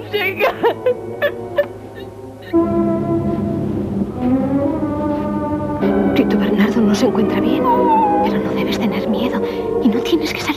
Fonseca. Tito Bernardo no se encuentra bien, pero no debes tener miedo y no tienes que salir.